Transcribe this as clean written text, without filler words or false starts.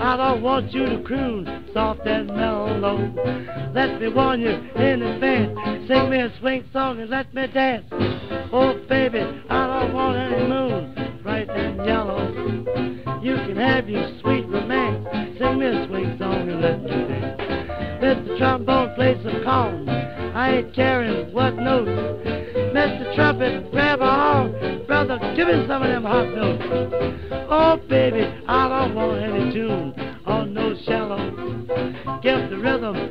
I don't want you to croon soft and mellow. Let me warn you in advance, sing me a swing song and let me dance. Oh baby, I don't want any moon, bright and yellow. You can have your sweet romance, sing me a swing song and let me dance. Mr. Trombone, play some corn, I ain't caring what notes. Mr. Trumpet, grab a horn, brother, give me some of them hot notes. Oh baby, I don't want any tune on no shallow. Give the rhythm